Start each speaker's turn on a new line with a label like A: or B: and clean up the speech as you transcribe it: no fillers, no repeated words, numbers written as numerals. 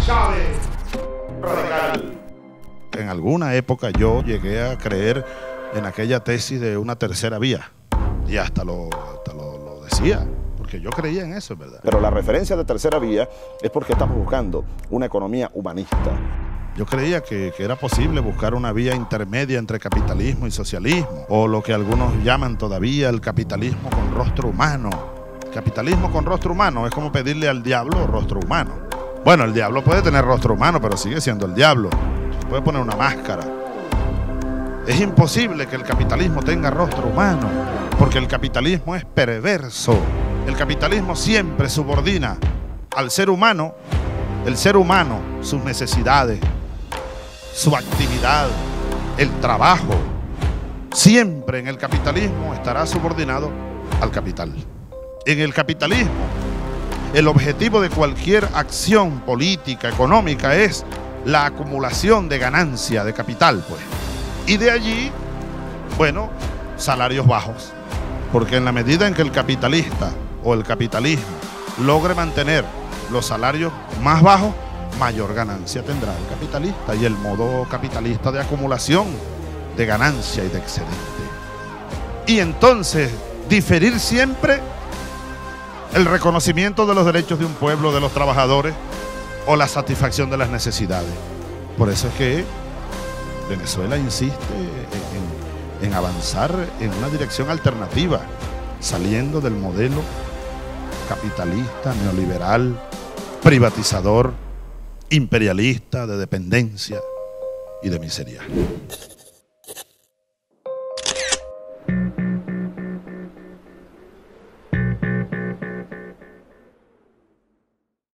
A: Chávez radical.
B: En alguna época yo llegué a creer en aquella tesis de una tercera vía y hasta lo decía, porque yo creía en eso, ¿verdad?
C: Pero la referencia de tercera vía es porque estamos buscando una economía humanista.
B: Yo creía que era posible buscar una vía intermedia entre capitalismo y socialismo, o lo que algunos llaman todavía el capitalismo con rostro humano. Capitalismo con rostro humano es como pedirle al diablo rostro humano. Bueno, el diablo puede tener rostro humano, pero sigue siendo el diablo. Puede poner una máscara. Es imposible que el capitalismo tenga rostro humano, porque el capitalismo es perverso. El capitalismo siempre subordina al ser humano, sus necesidades, su actividad, el trabajo. Siempre en el capitalismo estará subordinado al capital. En el capitalismo, el objetivo de cualquier acción política, económica, es la acumulación de ganancia, de capital, pues. Y de allí, bueno, salarios bajos. Porque en la medida en que el capitalista o el capitalismo logre mantener los salarios más bajos, mayor ganancia tendrá el capitalista y el modo capitalista de acumulación de ganancia y de excedente. Y entonces, diferir siempre el reconocimiento de los derechos de un pueblo, de los trabajadores, o la satisfacción de las necesidades. Por eso es que Venezuela insiste en avanzar en una dirección alternativa, saliendo del modelo capitalista, neoliberal, privatizador, imperialista, de dependencia y de miseria.